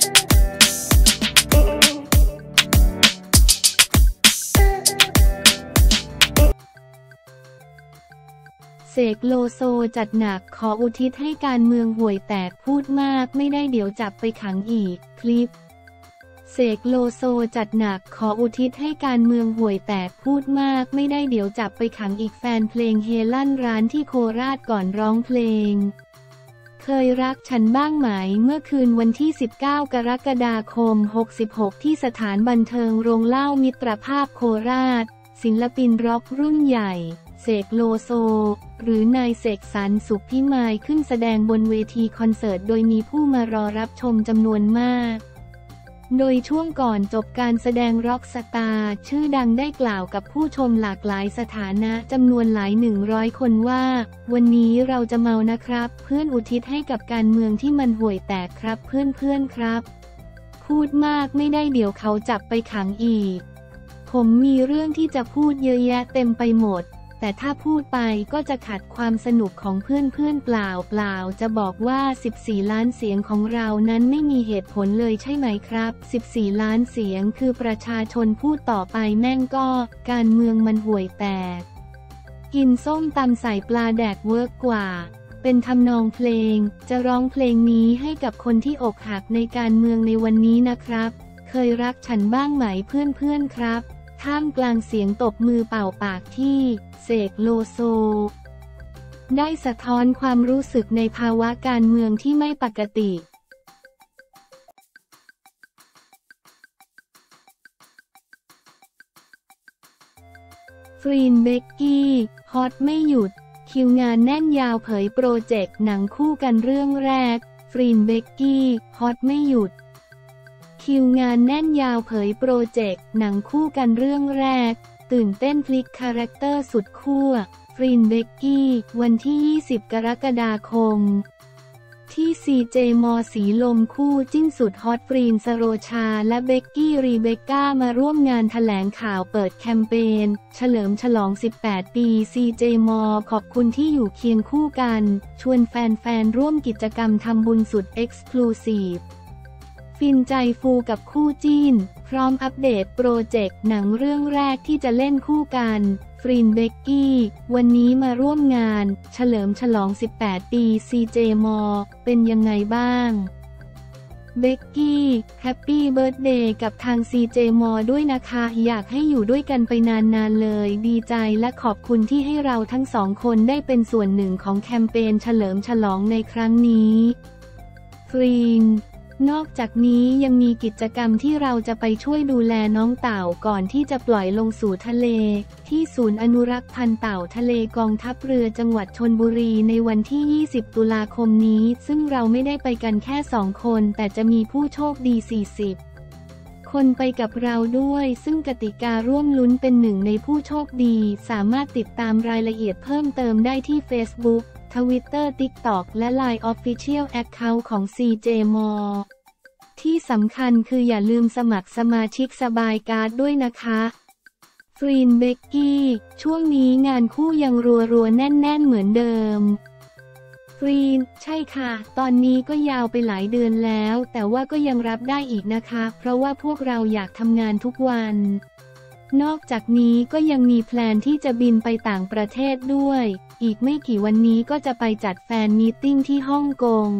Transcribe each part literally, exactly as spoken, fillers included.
เสกโลโซจัดหนักขออุทิศให้การเมืองห่วยแตกพูดมากไม่ได้เดี๋ยวจับไปขังอีกคลิปเสกโลโซจัดหนักขออุทิศให้การเมืองห่วยแตกพูดมากไม่ได้เดี๋ยวจับไปขังอีกแฟนเพลงเฮลั่นร้านที่โคราชก่อนร้องเพลงเคยรักฉันบ้างไหมเมื่อคืนวันที่สิบเก้ากรกฎาคมหกสิบหกที่สถานบันเทิงโรงเหล้ามิตรภาพโคราชศิลปินร็อกรุ่นใหญ่เสกโลโซหรือนายเสกสรรสุขพิมายขึ้นแสดงบนเวทีคอนเสิร์ตโดยมีผู้มารอรับชมจำนวนมากโดยช่วงก่อนจบการแสดงร็อกสตาร์ชื่อดังได้กล่าวกับผู้ชมหลากหลายสถานะจำนวนหลายหนึ่งร้อยคนว่าวันนี้เราจะเมานะครับเพื่อนอุทิศให้กับการเมืองที่มันห่วยแตกครับเพื่อนๆครับพูดมากไม่ได้เดี๋ยวเขาจับไปขังอีกผมมีเรื่องที่จะพูดเยอะแยะเต็มไปหมดแต่ถ้าพูดไปก็จะขัดความสนุกของเพื่อนๆเปล่าเปล่าจะบอกว่าสิบสี่ล้านเสียงของเรานั้นไม่มีเหตุผลเลยใช่ไหมครับสิบสี่ล้านเสียงคือประชาชนพูดต่อไปแม่งก็การเมืองมันห่วยแตกกินส้มตำใส่ปลาแดกเวิร์กกว่าเป็นทำนองเพลงจะร้องเพลงนี้ให้กับคนที่อกหักในการเมืองในวันนี้นะครับเคยรักฉันบ้างไหมเพื่อนๆครับท่ามกลางเสียงตบมือเป่าปากที่เสกโลโซได้สะท้อนความรู้สึกในภาวะการเมืองที่ไม่ปกติฟรีนเบกกี้ฮอตไม่หยุดคิวงานแน่นยาวเผยโปรเจกต์หนังคู่กันเรื่องแรกฟรีนเบกกี้ฮอตไม่หยุดคิวงานแน่นยาวเผยโปรเจกต์หนังคู่กันเรื่องแรกตื่นเต้นพลิกคาแรคเตอร์สุดขั้วฟรีนเบกกี้วันที่ยี่สิบกรกฎาคมที่ ซี เจ มอสีลมคู่จิ้นสุดฮอตฟรีนสโรชาและเบกกี้รีเบคก้ามาร่วมงานแถลงข่าวเปิดแคมเปญเฉลิมฉลองสิบแปดปี ซี เจ มอขอบคุณที่อยู่เคียงคู่กันชวนแฟนๆร่วมกิจกรรมทำบุญสุดเอ็กซ์คลูซีฟฟินใจฟูกับคู่จิ้นพร้อมอัปเดตโปรเจกต์หนังเรื่องแรกที่จะเล่นคู่กันฟรีนเบกกี้วันนี้มาร่วมงานเฉลิมฉลองสิบแปดปี ซี เจ มอเป็นยังไงบ้างเบกกี้แฮปปี้เบิร์ธเดย์กับทาง ซี เจ มอด้วยนะคะอยากให้อยู่ด้วยกันไปนานๆเลยดีใจและขอบคุณที่ให้เราทั้งสองคนได้เป็นส่วนหนึ่งของแคมเปญเฉลิมฉลองในครั้งนี้ฟรีนนอกจากนี้ยังมีกิจกรรมที่เราจะไปช่วยดูแลน้องเต่าก่อนที่จะปล่อยลงสู่ทะเลที่ศูนย์อนุรักษ์พันธุ์เต่าทะเลกองทัพเรือจังหวัดชลบุรีในวันที่ยี่สิบตุลาคมนี้ซึ่งเราไม่ได้ไปกันแค่สองคนแต่จะมีผู้โชคดีสี่สิบคนไปกับเราด้วยซึ่งกติการ่วมลุ้นเป็นหนึ่งในผู้โชคดีสามารถติดตามรายละเอียดเพิ่มเติมได้ที่ Facebookทวิตเตอร์ ติ๊กต็อก และ ไลน์ Official Account ของ ซี เจ มอ ที่สำคัญคืออย่าลืมสมัครสมาชิกสบายการ์ดด้วยนะคะฟรีนเบกกี้ช่วงนี้งานคู่ยังรัวๆแน่นๆเหมือนเดิมฟรีนใช่ค่ะตอนนี้ก็ยาวไปหลายเดือนแล้วแต่ว่าก็ยังรับได้อีกนะคะเพราะว่าพวกเราอยากทำงานทุกวันนอกจากนี้ก็ยังมีแพลนที่จะบินไปต่างประเทศด้วยอีกไม่กี่วันนี้ก็จะไปจัดแฟนมีตติ้งที่ฮ่องกง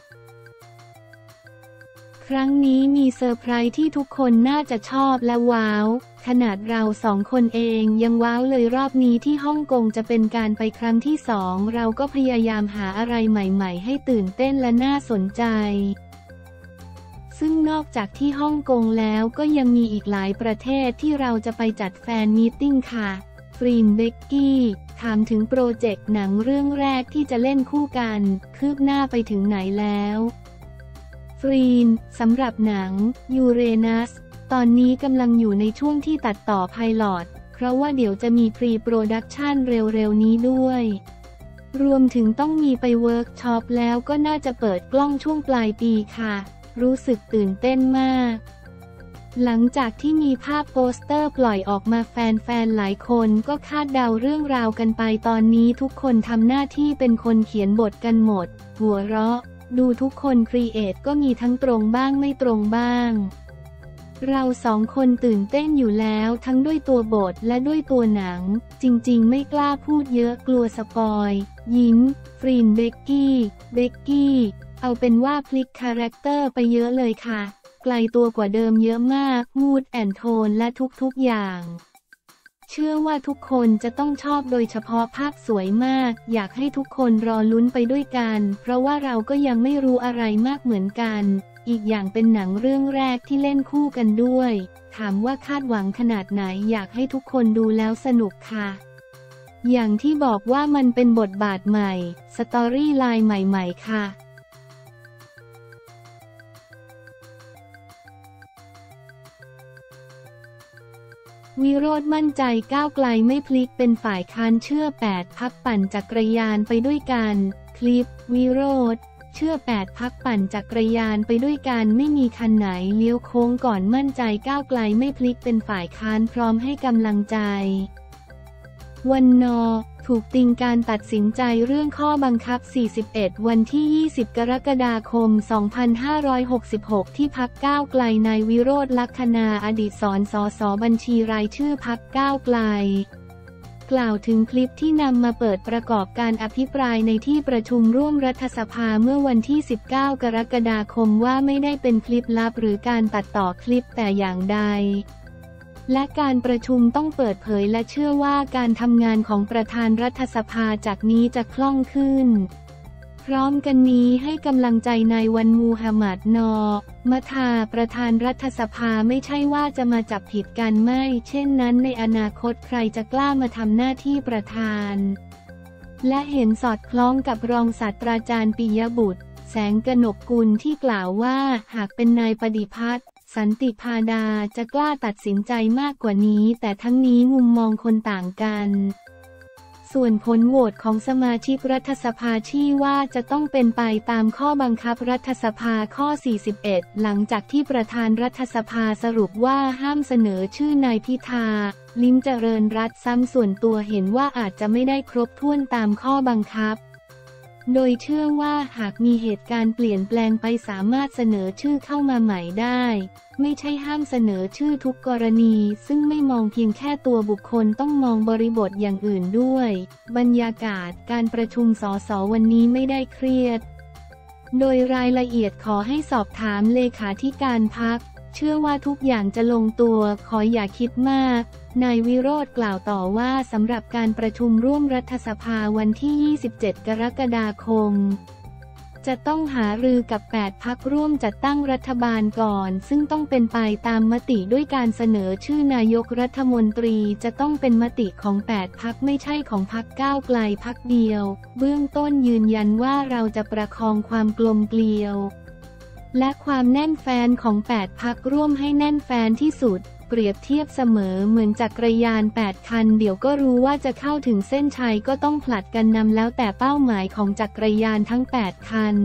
ครั้งนี้มีเซอร์ไพรส์ที่ทุกคนน่าจะชอบและว้าวขนาดเราสองคนเองยังว้าวเลยรอบนี้ที่ฮ่องกงจะเป็นการไปครั้งที่สองเราก็พยายามหาอะไรใหม่ๆให้ตื่นเต้นและน่าสนใจซึ่งนอกจากที่ฮ่องกงแล้วก็ยังมีอีกหลายประเทศที่เราจะไปจัดแฟนมีตติ้งค่ะฟรีนเบกกี้ถามถึงโปรเจกต์หนังเรื่องแรกที่จะเล่นคู่กันคืบหน้าไปถึงไหนแล้วฟรีนสำหรับหนังยูเรนัสตอนนี้กำลังอยู่ในช่วงที่ตัดต่อไพลอตเพราะว่าเดี๋ยวจะมีพรีโปรดักชันเร็วๆนี้ด้วยรวมถึงต้องมีไปเวิร์กช็อปแล้วก็น่าจะเปิดกล้องช่วงปลายปีค่ะรู้สึกตื่นเต้นมากหลังจากที่มีภาพโปสเตอร์ปล่อยออกมาแฟนๆหลายคนก็คาดเดาเรื่องราวกันไปตอนนี้ทุกคนทำหน้าที่เป็นคนเขียนบทกันหมดหัวเราะดูทุกคนครีเอทก็มีทั้งตรงบ้างไม่ตรงบ้างเราสองคนตื่นเต้นอยู่แล้วทั้งด้วยตัวบทและด้วยตัวหนังจริงๆไม่กล้าพูดเยอะกลัวสปอยยิ้มฟรีนเบกกี้เบกกี้เอาเป็นว่าพลิกคาแรคเตอร์ไปเยอะเลยค่ะไกลตัวกว่าเดิมเยอะมากมูดแอนโทนและทุกๆอย่างเชื่อว่าทุกคนจะต้องชอบโดยเฉพาะภาพสวยมากอยากให้ทุกคนรอลุ้นไปด้วยกันเพราะว่าเราก็ยังไม่รู้อะไรมากเหมือนกันอีกอย่างเป็นหนังเรื่องแรกที่เล่นคู่กันด้วยถามว่าคาดหวังขนาดไหนอยากให้ทุกคนดูแล้วสนุกค่ะอย่างที่บอกว่ามันเป็นบทบาทใหม่สตอรี่ไลน์ใหม่ๆค่ะวิโรจน์มั่นใจก้าวไกลไม่พลิกเป็นฝ่ายค้านเชื่อแปดพรรคปั่นจักรยานไปด้วยกันคลิปวิโรจน์เชื่อแปดพรรคปั่นจักรยานไปด้วยกันไม่มีคันไหนเลี้ยวโค้งก่อนมั่นใจก้าวไกลไม่พลิกเป็นฝ่ายค้านพร้อมให้กำลังใจวันนอถูกติงการตัดสินใจเรื่องข้อบังคับสี่สิบเอ็ดวันที่ยี่สิบกรกฎาคมสองพันห้าร้อยหกสิบหกที่พรรคก้าวไกลนายวิโรจน์ลักษณาอดีตสสสบัญชีรายชื่อพรรคก้าวไกลกล่าวถึงคลิปที่นำมาเปิดประกอบการอภิปรายในที่ประชุมร่วมรัฐสภาเมื่อวันที่สิบเก้ากรกฎาคมว่าไม่ได้เป็นคลิปลับหรือการตัดต่อคลิปแต่อย่างใดและการประชุมต้องเปิดเผยและเชื่อว่าการทำงานของประธานรัฐสภาจากนี้จะคล่องขึ้นพร้อมกันนี้ให้กำลังใจนายวันมูฮัมหมัดนอมะทาประธานรัฐสภาไม่ใช่ว่าจะมาจับผิดกันไม่เช่นนั้นในอนาคตใครจะกล้ามาทำหน้าที่ประธานและเห็นสอดคล้องกับรองศาสตราจารย์ปิยบุตรแสงกนกกุลที่กล่าวว่าหากเป็นนายปฏิพัฒน์สันติพาดาจะกล้าตัดสินใจมากกว่านี้แต่ทั้งนี้มุมมองคนต่างกันส่วนผลโหวตของสมาชิกรัฐสภาชี้ว่าจะต้องเป็นไปตามข้อบังคับรัฐสภาข้อสี่สิบเอ็ดหลังจากที่ประธานรัฐสภาสรุปว่าห้ามเสนอชื่อนายพิธาลิ้มเจริญรัตน์ซ้ำส่วนตัวเห็นว่าอาจจะไม่ได้ครบถ้วนตามข้อบังคับโดยเชื่อว่าหากมีเหตุการณ์เปลี่ยนแปลงไปสามารถเสนอชื่อเข้ามาใหม่ได้ไม่ใช่ห้ามเสนอชื่อทุกกรณีซึ่งไม่มองเพียงแค่ตัวบุคคลต้องมองบริบทอย่างอื่นด้วยบรรยากาศการประชุมสสวันนี้ไม่ได้เครียดโดยรายละเอียดขอให้สอบถามเลขาธิการพรรคเชื่อว่าทุกอย่างจะลงตัวขออย่าคิดมากนายวิโรจน์กล่าวต่อว่าสำหรับการประชุมร่วมรัฐสภาวันที่ยี่สิบเจ็ดกรกฎาคมจะต้องหารือกับแปดพรรคร่วมจัดตั้งรัฐบาลก่อนซึ่งต้องเป็นไปตามมติด้วยการเสนอชื่อนายกรัฐมนตรีจะต้องเป็นมติของแปดพรรคไม่ใช่ของพรรคก้าวไกลพรรคเดียวเบื้องต้นยืนยันว่าเราจะประคองความกลมเกลียวและความแน่นแฟนของแปดพรรคร่วมให้แน่นแฟนที่สุดเปรียบเทียบเสมอเหมือนจักรยานแปดคันเดี๋ยวก็รู้ว่าจะเข้าถึงเส้นชัยก็ต้องผลัดกันนำแล้วแต่เป้าหมายของจักรยานทั้งแปดคัน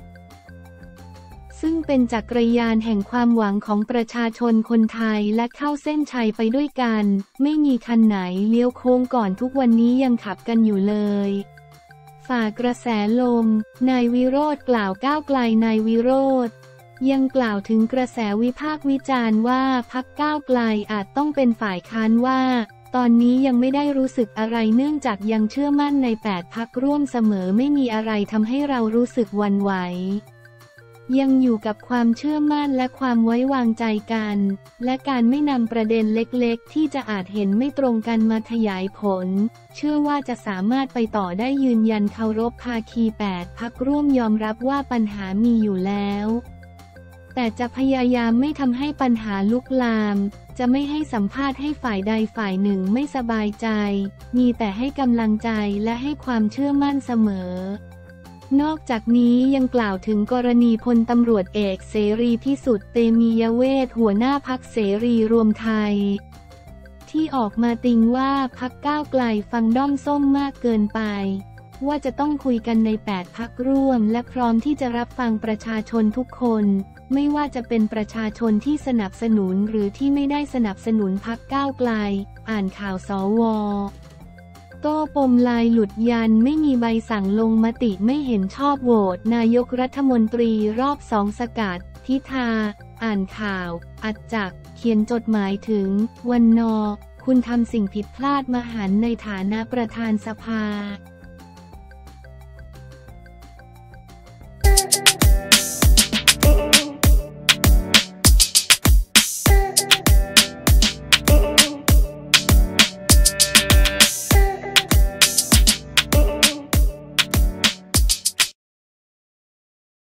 ซึ่งเป็นจักรยานแห่งความหวังของประชาชนคนไทยและเข้าเส้นชัยไปด้วยกันไม่มีคันไหนเลี้ยวโค้งก่อนทุกวันนี้ยังขับกันอยู่เลยฝ่ากระแสลมนายวิโรจน์กล่าวก้าวไกลนายวิโรจน์ยังกล่าวถึงกระแสวิพากษ์วิจารณ์ว่าพรรคก้าวไกลอาจต้องเป็นฝ่ายค้านว่าตอนนี้ยังไม่ได้รู้สึกอะไรเนื่องจากยังเชื่อมั่นในแปดพรรคร่วมเสมอไม่มีอะไรทำให้เรารู้สึกหวั่นไหวยังอยู่กับความเชื่อมั่นและความไว้วางใจกันและการไม่นำประเด็นเล็กๆที่จะอาจเห็นไม่ตรงกันมาขยายผลเชื่อว่าจะสามารถไปต่อได้ยืนยันเคารพภาคีแปดพรรคร่วมยอมรับว่าปัญหามีอยู่แล้วแต่จะพยายามไม่ทำให้ปัญหาลุกลามจะไม่ให้สัมภาษณ์ให้ฝ่ายใดฝ่ายหนึ่งไม่สบายใจมีแต่ให้กำลังใจและให้ความเชื่อมั่นเสมอนอกจากนี้ยังกล่าวถึงกรณีพลตำรวจเอกเสรีพิสุทธิ์เตมียเวทหัวหน้าพรรคเสรีรวมไทยที่ออกมาติงว่าพรรคก้าวไกลฟังด้อมส้มมากเกินไปว่าจะต้องคุยกันในแปดพรรคร่วมและพร้อมที่จะรับฟังประชาชนทุกคนไม่ว่าจะเป็นประชาชนที่สนับสนุนหรือที่ไม่ได้สนับสนุนพรรคก้าวไกลอ่านข่าวสวโต้ปมลายหลุดยันไม่มีใบสั่งลงมติไม่เห็นชอบโหวตนายกรัฐมนตรีรอบสองสกัดพิธาอ่านข่าวอัดจักเขียนจดหมายถึงวันนอคุณทำสิ่งผิดพลาดมหันต์ในฐานะประธานสภา